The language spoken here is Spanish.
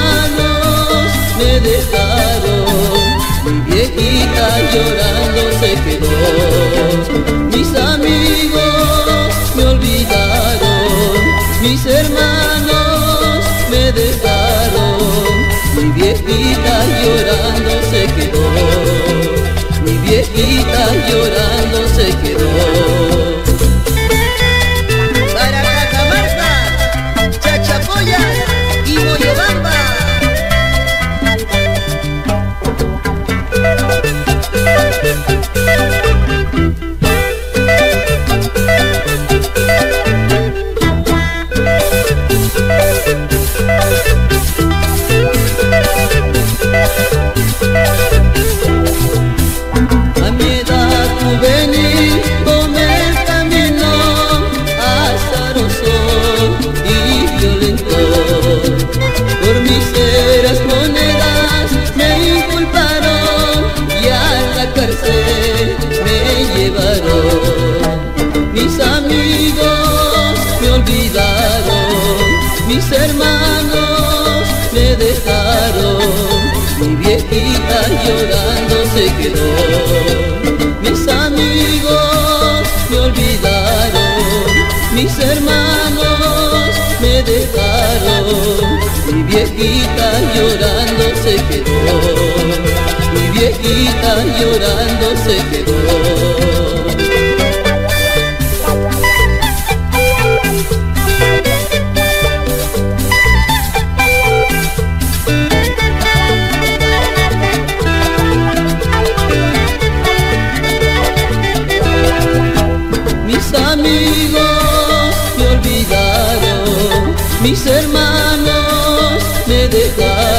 hermanos me dejaron, mi viejita llorando se quedó. Mis amigos me olvidaron, mis hermanos me dejaron, mi viejita llorando se quedó, mi viejita llorando se quedó. Para Cajamarca, Chachapoyas y Moyobamba. A mi edad juvenil tomé el camino azaroso y violento. Por miseras monedas me inculparon y a la cárcel me llevaron. Mis amigos me olvidaron, mis hermanos me dejaron, mi viejita llorando se quedó. Mis amigos me olvidaron, mis hermanos me dejaron, mi viejita llorando se quedó, mi viejita llorando se quedó. Mis amigos me olvidaron, mis hermanos me dejaron,